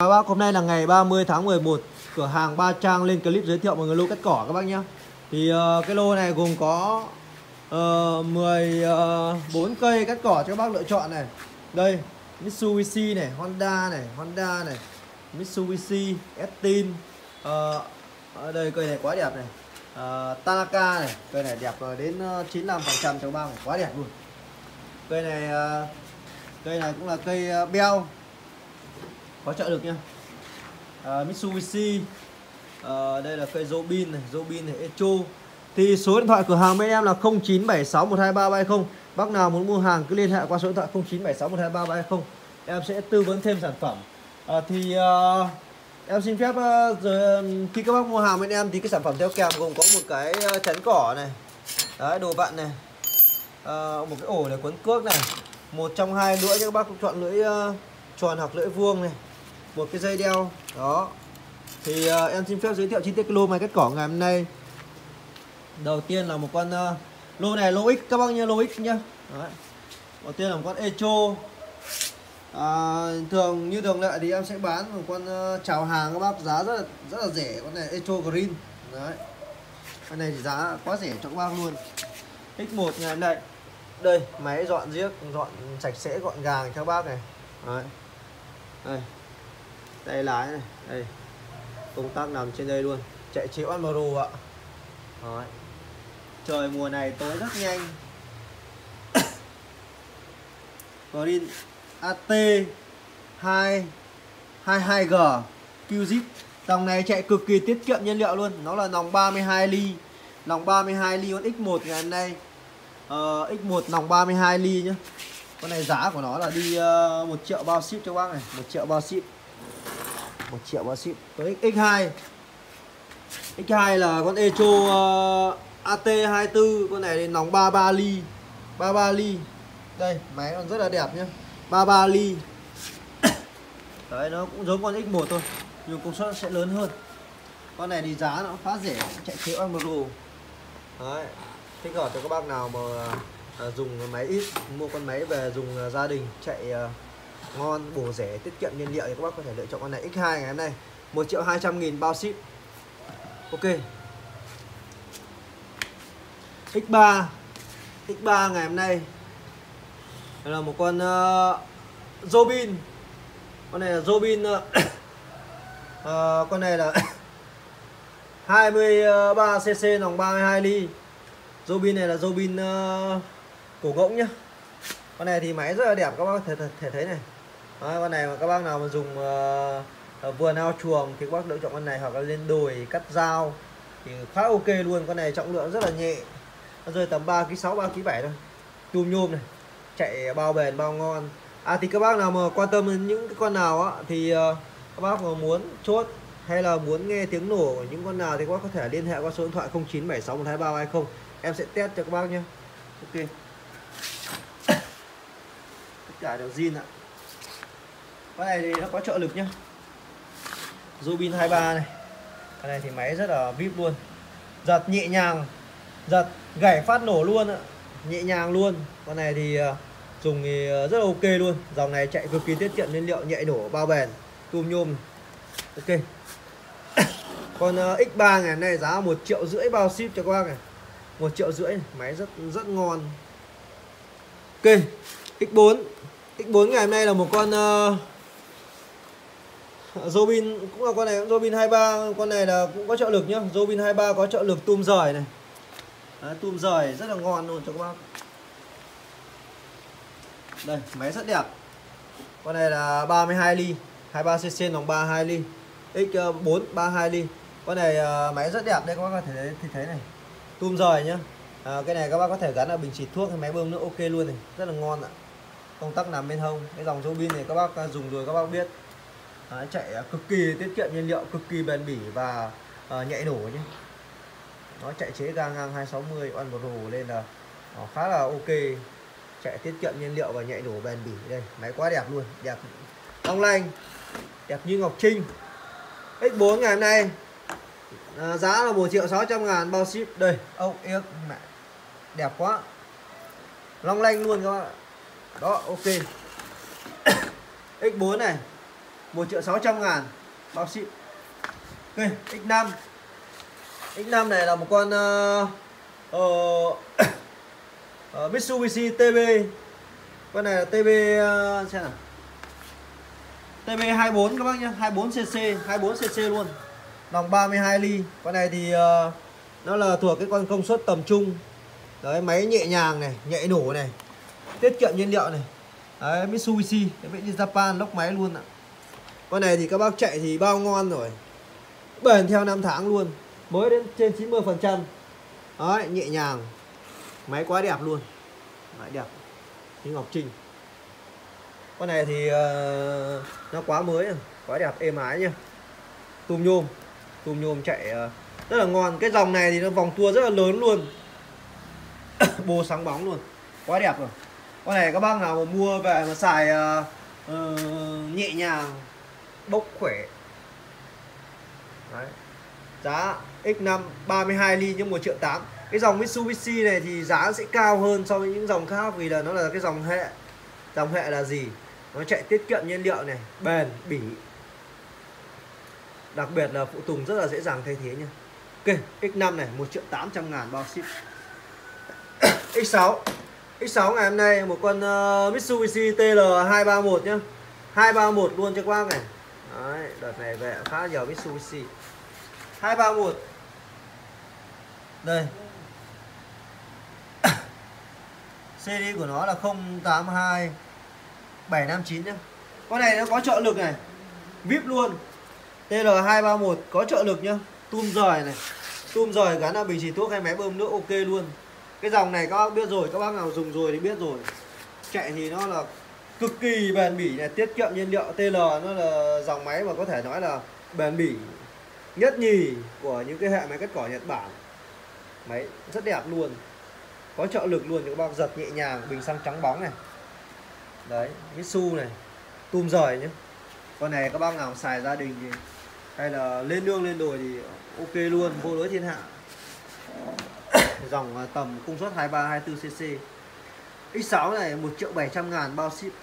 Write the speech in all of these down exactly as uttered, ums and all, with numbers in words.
Các bác, hôm nay là ngày ba mươi tháng mười một, cửa hàng Ba Trang lên clip giới thiệu một cái lô cắt cỏ các bác nhé. Thì uh, cái lô này gồm có uh, mười bốn cây cắt cỏ cho các bác lựa chọn này. Đây, Mitsubishi này, Honda này, Honda này, Mitsubishi, Estin. uh, Ở đây cây này quá đẹp này. uh, Tanaka này, cây này đẹp đến chín mươi lăm phần trăm cho các bác này, quá đẹp luôn. Cây này uh, cây này cũng là cây uh, beo, có trợ lực nha. uh, Mitsubishi. uh, Đây là cây Robin này, Robin này, Echo. Thì số điện thoại cửa hàng bên em là không chín bảy sáu một hai ba ba không. Bác nào muốn mua hàng cứ liên hệ qua số điện thoại không chín bảy sáu một hai ba ba không. Em sẽ tư vấn thêm sản phẩm. à, Thì uh, em xin phép uh, rồi, khi các bác mua hàng bên em thì cái sản phẩm theo kèm gồm có một cái uh, chắn cỏ này. Đấy, đồ vặn này. uh, Một cái ổ để quấn cước này. Một trong hai lưỡi cho các bác chọn lưỡi uh, tròn hoặc lưỡi vuông này. Một cái dây đeo. Đó. Thì uh, em xin phép giới thiệu chi tiết cái lô máy cắt cỏ ngày hôm nay. Đầu tiên là một con uh, lô này lô X các bác nhá, lô X nhá. Đấy. Đầu tiên là một con Echo. à, Thường như thường lệ thì em sẽ bán một con uh, chào hàng các bác, giá rất là rất là rẻ. Con này Echo Green. Đấy. Con này thì giá quá rẻ cho các bác luôn. X một ngày hôm nay. Đây, máy dọn giếc, dọn sạch sẽ gọn gàng cho các bác này. Đấy. Đây. Tay lái này, đây. Công tắc nằm trên đây luôn. Chạy chiếu Android ạ. Đấy. Trời mùa này tối rất nhanh. Green a tê hai hai hai G Q Z. Dòng này chạy cực kỳ tiết kiệm nhiên liệu luôn. Nó là nòng ba mươi hai ly. Nòng ba mươi hai ly con X một ngày hôm nay. uh, X một nòng ba mươi hai ly nhá. Con này giá của nó là đi uh, một triệu bao ship cho bác này. Một triệu bao ship. Một triệu bao ship. Tới X hai. X hai là con Echo uh, a tê hai tư. Con này thì nòng ba mươi ba ly. ba mươi ba ly. Đây, máy còn rất là đẹp nhá. ba mươi ba ly. Đấy, nó cũng giống con X một thôi, nhưng công suất sẽ lớn hơn. Con này thì giá nó khá rẻ, chạy chế Emerald. Đấy, thích hợp cho các bác nào mà à, dùng máy ít, mua con máy về dùng à, gia đình, chạy à, ngon, bổ rẻ, tiết kiệm nhiên liệu thì các bác có thể lựa chọn con này X hai ngày hôm nay. Một triệu hai trăm nghìn bao ship. Ok. X ba. X ba ngày hôm nay là một con uh, Robin. Con này là Robin. uh, uh, Con này là hai mươi ba xê xê nòng ba mươi hai ly. Robin này là Robin uh, cổ ngỗng nhá. Con này thì máy rất là đẹp, các bác có thể, thể thấy này. Đấy, con này mà các bác nào mà dùng uh, vườn ao chuồng thì các bác lựa chọn con này, hoặc là lên đồi cắt dao thì khá ok luôn. Con này trọng lượng rất là nhẹ, nó rơi tầm ba ki sáu, ba ki bảy thôi. Chùm nhôm này, chạy bao bền bao ngon. À thì các bác nào mà quan tâm đến những cái con nào á thì uh, các bác mà muốn chốt hay là muốn nghe tiếng nổ của những con nào thì các bác có thể liên hệ qua số điện thoại không chín bảy sáu một hai ba ba không. Em sẽ test cho các bác nhé. Ok. Tất cả đều zin ạ. Con này thì nó có trợ lực nhá. Robin hai mươi ba này. Con này thì máy rất là vip luôn. Giật nhẹ nhàng, giật gảy phát nổ luôn ạ. Nhẹ nhàng luôn. Con này thì uh, dùng thì rất là ok luôn. Dòng này chạy cực kỳ tiết kiệm nhiên liệu, nhạy nổ, bao bền, tum nhôm. Ok. Còn uh, X ba ngày hôm nay giá một triệu rưỡi bao ship cho các bác này. Một triệu rưỡi này. Máy rất rất ngon. Ok. X bốn. X bốn ngày hôm nay là một con uh, Robin, cũng là con này Robin hai mươi ba. Con này là cũng có trợ lực nhá. Robin hai mươi ba có trợ lực tum rời này. Đấy, tum rời rất là ngon luôn cho các bác. Đây, máy rất đẹp. Con này là ba mươi hai ly, hai mươi ba xê xê nòng ba mươi hai ly. X bốn ba mươi hai ly. Con này uh, máy rất đẹp đây, các bác có thể thấy, thì thấy này. Tum rời nhá. À, cái này các bác có thể gắn ở bình xịt thuốc hay máy bơm nước ok luôn này, rất là ngon ạ. Công tắc nằm bên hông. Cái dòng Robin này các bác dùng rồi các bác biết. Đấy, chạy cực kỳ tiết kiệm nhiên liệu, cực kỳ bền bỉ và uh, nhạy nổ nhé. Nó chạy chế ga ngang hai sáu mươi oan pro lên là nó khá là ok. Chạy tiết kiệm nhiên liệu và nhạy nổ bền bỉ. Đây, máy quá đẹp luôn, đẹp long lanh, đẹp như ngọc trinh. X bốn ngày hôm nay à, giá là một triệu sáu trăm ngàn bao ship. Đây, ốc yếc mẹ đẹp quá, long lanh luôn các bạn. Đó, ok. X bốn này một triệu sáu trăm ngàn bao ship. Ok, X năm. X năm này là một con uh, uh, uh, Mitsubishi tê bê. Con này là tê bê uh, xem nào. tê bê hai mươi bốn các bác nhé, hai mươi bốn xê xê, hai mươi bốn xê xê luôn. Lòng ba mươi hai ly. Con này thì uh, nó là thuộc cái con công suất tầm trung. Đấy, máy nhẹ nhàng này, nhạy nổ này, tiết kiệm nhiên liệu này. Đấy, Mitsubishi, cái vị như Japan, lốc máy luôn ạ. Con này thì các bác chạy thì bao ngon rồi, bền theo năm tháng luôn, mới đến trên chín mươi phần trăm. Đấy, nhẹ nhàng, máy quá đẹp luôn. Đấy, đẹp như Ngọc Trinh. Con này thì uh, nó quá mới, quá đẹp, êm ái nhá. Tùm nhôm, tùm nhôm chạy uh, rất là ngon. Cái dòng này thì nó vòng tua rất là lớn luôn. Bô sáng bóng luôn, quá đẹp rồi. Con này các bác nào mà mua về mà xài uh, uh, nhẹ nhàng, bốc khỏe. Đấy. Giá X năm ba mươi hai ly nhưng một triệu tám. Cái dòng Mitsubishi này thì giá sẽ cao hơn so với những dòng khác, vì là nó là cái dòng hệ. Dòng hệ là gì? Nó chạy tiết kiệm nhiên liệu này, bền, bỉ. Đặc biệt là phụ tùng rất là dễ dàng thay thế nha. Ok, X năm này một triệu tám trăm ngàn bao ship. X sáu. X sáu ngày hôm nay một con uh, Mitsubishi T L hai ba mốt nhá. hai ba mốt luôn cho các bác này. Đấy, đợt này về khá nhiều Mitsubishi. hai ba mốt. Đây. xê đê của nó là không tám hai bảy năm chín nhá. Con này nó có trợ lực này, vê i pê luôn. T L hai ba mốt có trợ lực nhá. Tum rời này, tum rời gắn là bình xịt thuốc hay máy bơm nước ok luôn. Cái dòng này các bác biết rồi, các bác nào dùng rồi thì biết rồi. Chạy thì nó là cực kỳ bền bỉ này, tiết kiệm nhiên liệu. T L nó là dòng máy mà có thể nói là bền bỉ nhất nhì của những cái hệ máy cắt cỏ Nhật Bản. Máy rất đẹp luôn, có trợ lực luôn, các bác giật nhẹ nhàng, bình xăng trắng bóng này. Đấy, Mitsu này, tum rời nhé. Con này các bác nào xài gia đình thì hay là lên nương lên đồi thì ok luôn, vô đối thiên hạ. Dòng tầm công suất hai mươi ba hai mươi tư xê xê. X sáu này một triệu bảy trăm ngàn bao ship.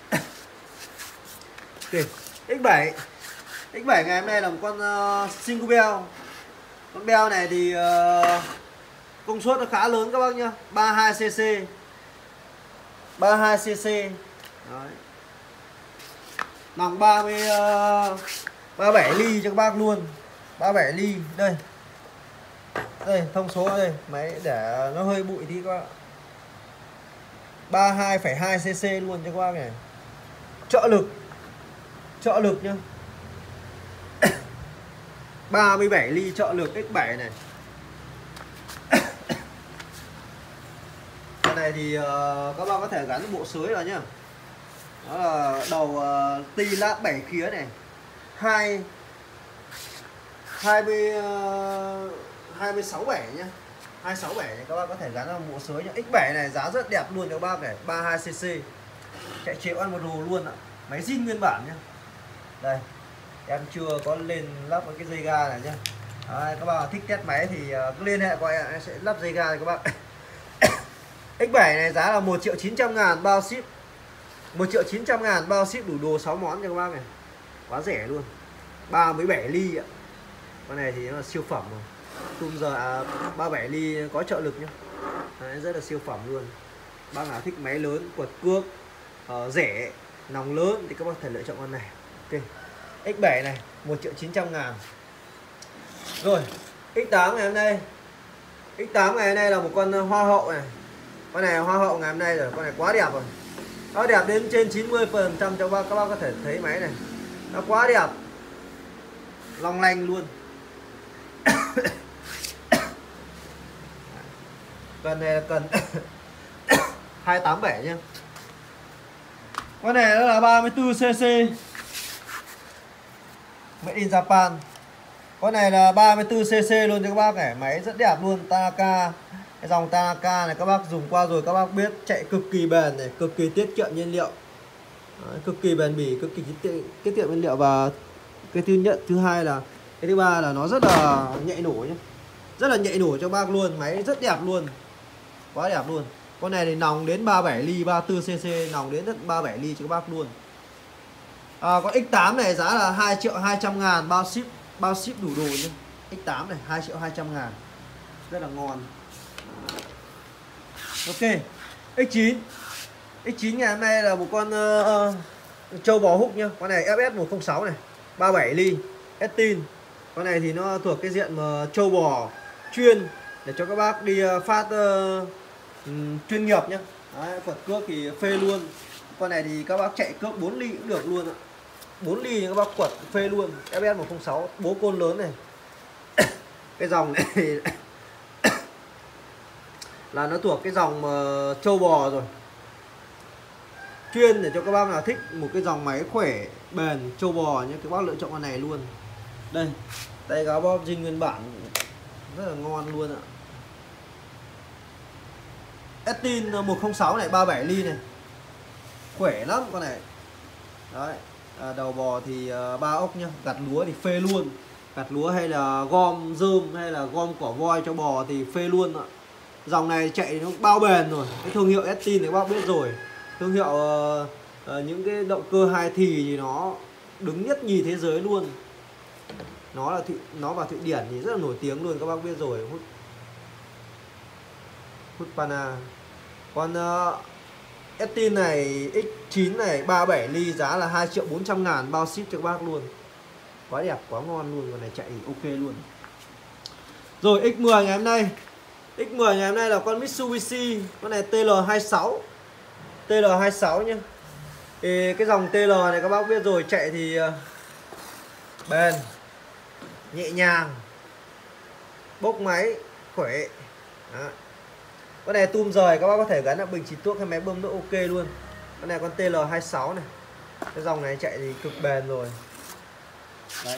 Ok, X bảy. X bảy ngày hôm nay là một con uh, single bell. Con bell này thì uh, công suất nó khá lớn các bác nhá, ba mươi hai xê xê. ba mươi hai xê xê. Đấy. Nòng ba mươi uh, ba mươi bảy ly cho các bác luôn. ba mươi bảy ly đây. Đây, thông số ở đây, máy để nó hơi bụi tí các bác. ba mươi hai phẩy hai xê xê luôn cho các bác này. Trợ lực. Trợ lực nhá. ba mươi bảy ly trợ lực X bảy này. Cái này thì uh, các bác có thể gắn bộ sưởi vào nhá. Đó là đầu uh, ti lát bảy khía này. hai hai mươi uh, hai mươi sáu bảy nhá. hai sáu bảy này các bác có thể gắn vào bộ sưởi nhá. X bảy này giá rất đẹp luôn cho các bác này, ba mươi hai xê xê. Chạy chế ăn một đồ luôn ạ. Máy zin nguyên bản nhá. Đây. Em chưa có lên lắp với cái dây ga này nhá. Đấy, các bạn thích test máy thì cứ liên hệ qua em sẽ lắp dây ga cho các bạn. X bảy này giá là một triệu chín trăm ngàn bao ship. một triệu chín trăm ngàn bao ship đủ đồ sáu món cho các bác này. Quá rẻ luôn. ba mươi bảy ly ạ. Con này thì nó là siêu phẩm rồi. Tum giờ à, ba mươi bảy ly có trợ lực nhá. Đấy, rất là siêu phẩm luôn. Bác nào thích máy lớn, quật cước, uh, rẻ, nòng lớn thì các bác có thể lựa chọn con này. Ok. X bảy này một triệu chín trăm ngàn. Rồi X tám ngày hôm nay. X tám ngày hôm nay là một con hoa hậu này. Con này hoa hậu ngày hôm nay rồi. Con này quá đẹp rồi. Nó đẹp đến trên chín mươi phần trăm cho các bác, các bác có thể thấy máy này. Nó quá đẹp, long lanh luôn. Cần này là cần hai tám bảy nhá. Con này nó là ba mươi tư xê xê, Made in Japan. Con này là ba mươi tư xê xê luôn cho các bác này. Máy rất đẹp luôn. Tanaka. Cái dòng Tanaka này các bác dùng qua rồi các bác biết. Chạy cực kỳ bền này, cực kỳ tiết kiệm nhiên liệu. Đấy, cực kỳ bền bỉ, cực kỳ tiết kiệm nhiên liệu. Và cái thứ nhất, thứ hai là cái thứ ba là nó rất là nhạy nổ nhé. Rất là nhạy nổ cho bác luôn. Máy rất đẹp luôn. Quá đẹp luôn. Con này thì nòng đến ba mươi bảy ly, ba mươi tư xê xê, nòng đến ba mươi bảy ly cho các bác luôn. À, con X tám này giá là hai triệu hai trăm ngàn, bao ship bao ship đủ đồ nhá. X tám này hai triệu hai trăm ngàn, rất là ngon. Ok, X chín. X chín ngày hôm nay là một con uh, trâu bò húc nhá. Con này F S một không sáu này, ba mươi bảy ly, Estin. Con này thì nó thuộc cái diện mà trâu bò chuyên để cho các bác đi phát uh, um, chuyên nghiệp nhá. Đấy, quật cước thì phê luôn. Con này thì các bác chạy cước bốn ly cũng được luôn ạ. bốn ly các bác quật phê luôn. F S một không sáu, bố côn lớn này. Cái dòng này là nó thuộc cái dòng uh, trâu bò rồi, chuyên để cho các bác nào thích một cái dòng máy khỏe bền trâu bò nhé, các bác lựa chọn con này luôn. Đây, tay gáo bóp zin nguyên bản rất là ngon luôn ạ. Estin một không sáu này, ba mươi bảy ly này, khỏe lắm con này. Đấy, à, đầu bò thì uh, ba ốc nhá, gặt lúa thì phê luôn. Gặt lúa hay là gom rơm hay là gom cỏ voi cho bò thì phê luôn ạ. Dòng này chạy nó bao bền rồi. Cái thương hiệu Estin thì các bác biết rồi. Thương hiệu uh, uh, những cái động cơ hai thì thì nó đứng nhất nhì thế giới luôn. Nó là Thụy, nó và Thụy Điển thì rất là nổi tiếng luôn, các bác biết rồi. Hút Husqvarna. Còn uh, Estin này X chín này ba mươi bảy ly giá là hai triệu bốn trăm ngàn, bao ship cho các bác luôn. Quá đẹp, quá ngon luôn, con này chạy ok luôn. Rồi X mười ngày hôm nay. X mười ngày hôm nay là con Mitsubishi, con này T L hai mươi sáu. T L hai mươi sáu nhá. Thì cái dòng T L này các bác biết rồi, chạy thì bền, nhẹ nhàng, bốc máy, khỏe. Đó. Con này tum rời các bác có thể gắn ở bình xịt thuốc hay máy bơm nước ok luôn. Con này con T L hai mươi sáu này. Cái dòng này chạy thì cực bền rồi. Đấy.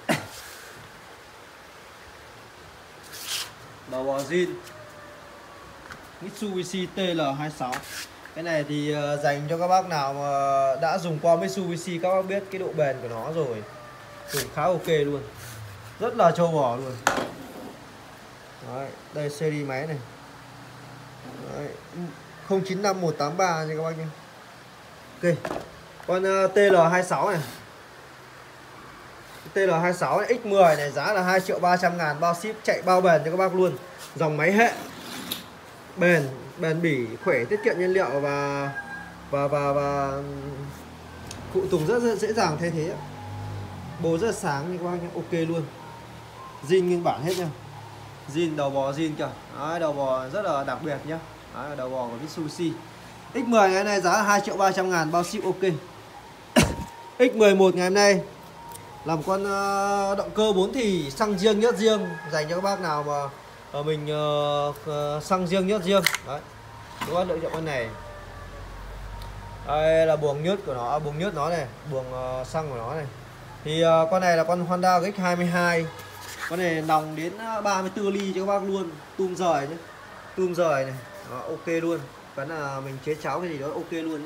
Đầu bò zin Mitsubishi T L hai mươi sáu. Cái này thì uh, dành cho các bác nào mà đã dùng qua Mitsubishi, các bác biết cái độ bền của nó rồi. Dùng khá ok luôn. Rất là trâu bò luôn. Đấy, đây series máy này. Đấy, không chín năm một tám ba nha các bác nhé. Ok. Con uh, T L hai mươi sáu này. T L hai mươi sáu này, X mười này giá là hai triệu ba trăm ngàn, bao ship, chạy bao bền cho các bác luôn. Dòng máy hệ bền, bền bỉ, khỏe, tiết kiệm nhiên liệu và và và và phụ tùng rất, rất dễ dàng thay thế. Bồ rất là sáng như các bác nhé, ok luôn. Zin nguyên bản hết nha. Zin đầu bò zin kìa. Đấy, đầu bò rất là đặc biệt nhá. Đấy, đầu bò của Mitsubishi. X mười ngày hôm nay giá là hai triệu ba trăm ngàn, bao ship ok. X mười một ngày hôm nay là một con uh, động cơ bốn thì xăng riêng nhớt riêng, dành cho các bác nào mà uh, mình uh, uh, xăng riêng nhớt riêng. Đấy, các bác lựa chọn con này. Đây là buồng nhớt của nó, buồng nhớt nó này, buồng uh, xăng của nó này. Thì uh, con này là con Honda G X hai mươi hai. Con này nòng đến ba mươi tư ly cho các bác luôn, tum rời nhé, tum rời này, đó, ok luôn. Cái là mình chế cháo cái gì đó ok luôn nhé.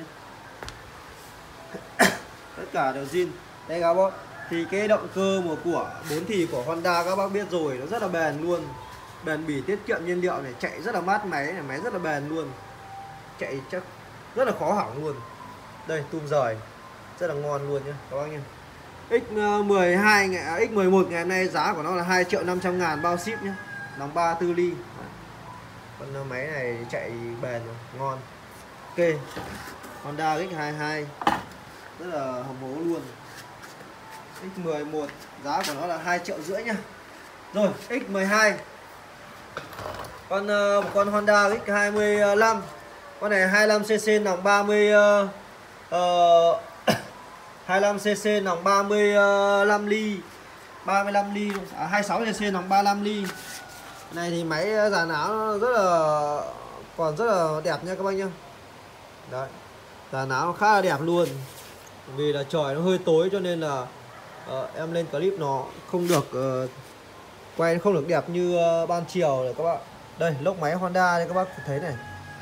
Tất cả đều zin. Đây các bác. Thì cái động cơ mà của bốn thì của Honda các bác biết rồi, nó rất là bền luôn. Bền bỉ, tiết kiệm nhiên liệu này, chạy rất là mát máy này, máy rất là bền luôn. Chạy chắc rất là khó hỏng luôn. Đây tum rời rất là ngon luôn nhé các bác nhé. X mười hai ngày, X mười một ngày hôm nay giá của nó là hai triệu năm trăm ngàn, bao ship nhé. Nòng ba mươi tư ly. Con máy này chạy bền rồi, ngon. Ok. Honda G X hai mươi hai rất là hầm hố luôn. X mười một giá của nó là hai triệu rưỡi nhá. Rồi X mười hai. Con một con Honda X hai mươi lăm. Con này hai mươi lăm xê xê nòng ba mươi uh, uh, hai mươi lăm xê xê nòng ba mươi lăm ly. ba mươi lăm ly à, hai mươi sáu xê xê nòng ba mươi lăm ly. Này thì máy dàn áo rất là còn rất là đẹp nha các bác nhá. Đấy. Dàn áo khá là đẹp luôn. Vì là trời nó hơi tối cho nên là uh, em lên clip nó không được uh, quay không được đẹp như uh, ban chiều này các bạn. Đây lốc máy Honda đây các bác thấy này.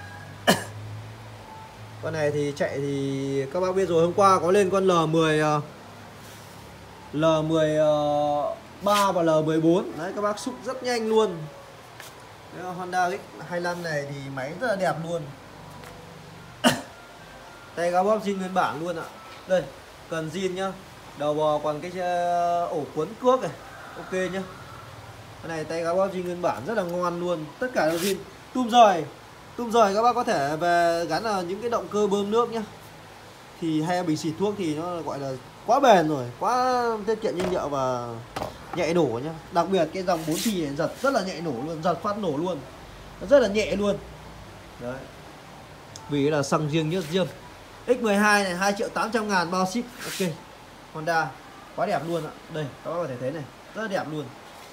Con này thì chạy thì các bác biết rồi, hôm qua có lên con L mười uh, L mười ba và L mười bốn. Đấy các bác xúc rất nhanh luôn. Đấy, Honda X hai mươi lăm này thì máy rất là đẹp luôn. Tay gáo bóp zin nguyên bản luôn ạ. Đây, cần zin nhá. Đầu bò còn cái uh, ổ cuốn cước này, ok nhá. Cái này tay gáo bóp zin nguyên bản rất là ngon luôn, tất cả đều zin. Tum rời, tum rời các bác có thể về gắn vào những cái động cơ bơm nước nhá. Thì hay bình xịt thuốc thì nó gọi là quá bền rồi, quá tiết kiệm nhiên liệu và nhẹ nổ nhá. Đặc biệt cái dòng bốn thì này giật rất là nhẹ nổ luôn, giật phát nổ luôn, nó rất là nhẹ luôn. Đấy, vì là xăng riêng nhớt riêng. X mười hai này hai triệu tám trăm ngàn bao ship, ok. Honda quá đẹp luôn ạ. Đây các bác có thể thấy này, rất là đẹp luôn.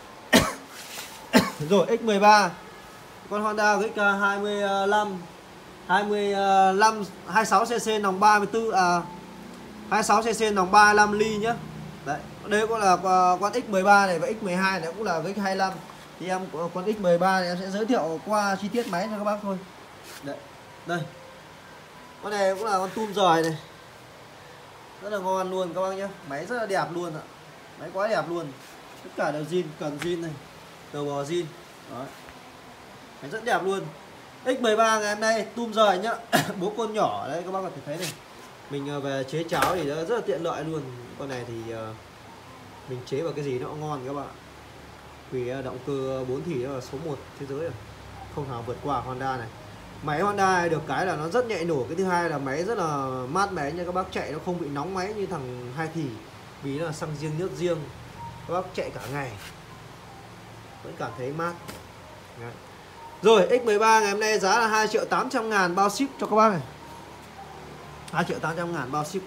Rồi X mười ba, con Honda X hai mươi lăm hai mươi lăm hai mươi sáu cc nòng ba mươi tư à, hai mươi sáu cc nòng ba mươi lăm ly nhá. Đấy, đây cũng là con X mười ba này và X mười hai này cũng là X hai mươi lăm. Thì em con X mười ba này em sẽ giới thiệu qua chi tiết máy cho các bác thôi. Đấy, đây. Con này cũng là con tum rời này, rất là ngon luôn các bác nhé. Máy rất là đẹp luôn ạ, máy quá đẹp luôn. Tất cả đều zin, cần zin này, đầu bò zin. Đấy, máy rất đẹp luôn. X mười ba ngày hôm nay tum rời nhá. Bố con nhỏ đấy các bác có thể thấy này. Mình về chế cháo thì rất là tiện lợi luôn. Con này thì mình chế vào cái gì nó cũng ngon các bạn. Vì động cơ bốn thì nó là số một thế giới rồi, không nào vượt qua Honda này. Máy Honda này được cái là nó rất nhạy nổ. Cái thứ hai là máy rất là mát mẻ nha các bác, chạy nó không bị nóng máy như thằng hai thì. Vì nó là xăng riêng nước riêng, các bác chạy cả ngày vẫn cảm thấy mát. Đấy. Rồi X mười ba ngày hôm nay giá là hai triệu tám trăm ngàn bao ship cho các bác này, hai triệu tám trăm ngàn bao ship.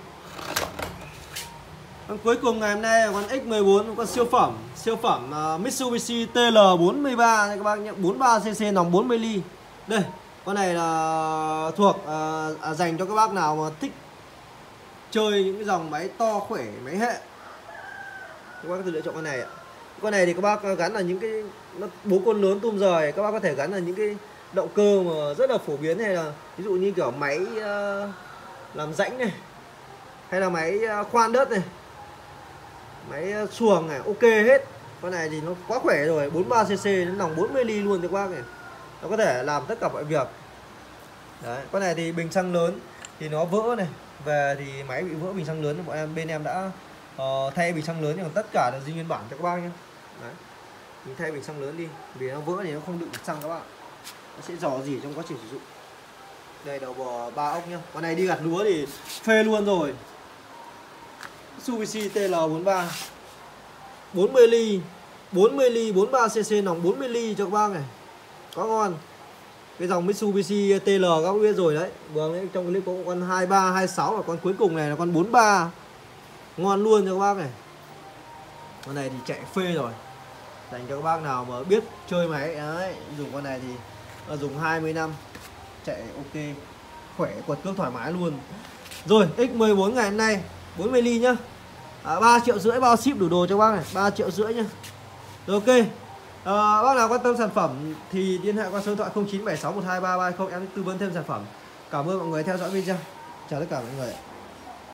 Còn cuối cùng ngày hôm nay là con X mười bốn, con siêu phẩm siêu phẩm uh, Mitsubishi T L bốn mươi ba này các bác nhé, bốn mươi ba cc nòng bốn mươi ly. Đây, con này là thuộc uh, à, dành cho các bác nào mà thích chơi những cái dòng máy to khỏe, máy hệ. Các bác có thể lựa chọn con này ạ. Con này thì các bác gắn là những cái nó bố con lớn tum rời, các bác có thể gắn là những cái động cơ mà rất là phổ biến, hay là ví dụ như kiểu máy uh, làm rãnh này, hay là máy uh, khoan đất này, máy uh, xuồng này, ok hết. Con này thì nó quá khỏe rồi, bốn mươi ba cc đến nòng bốn mươi ly luôn cho các bác này. Nó có thể làm tất cả mọi việc. Đấy, con này thì bình xăng lớn thì nó vỡ này, về thì máy bị vỡ bình xăng lớn, bọn em bên em đã uh, thay bình xăng lớn, nhưng tất cả là zin nguyên bản cho các bác nhé. Đấy, mình thay bình xăng lớn đi, vì nó vỡ thì nó không đựng được xăng các bạn, nó sẽ rò rỉ trong quá trình sử dụng. Đây đầu bò ba ốc nhá, con này đi gặt lúa thì phê luôn rồi. Mitsubishi T L bốn mươi ba bốn mươi ly, bốn mươi ly, bốn mươi ba cc nòng bốn mươi ly cho các bác này, quá ngon. Cái dòng Mitsubishi T L các bác biết rồi đấy. Vâng, trong clip có con hai mươi ba, hai mươi sáu và con cuối cùng này là con bốn mươi ba. Ngon luôn cho các bác này. Con này thì chạy phê rồi, dành cho các bác nào mà biết chơi máy đấy, dùng con này thì là dùng hai mươi năm chạy ok, khỏe, quật cước thoải mái luôn. Rồi X mười bốn ngày hôm nay bốn mươi ly nhá, à, ba triệu rưỡi bao ship đủ đồ cho các bác này, ba triệu rưỡi nhá. Rồi ok. À, bác nào quan tâm sản phẩm thì liên hệ qua số điện thoại không chín bảy sáu một hai ba ba không, em tư vấn thêm sản phẩm. Cảm ơn mọi người theo dõi video. Chào tất cả mọi người.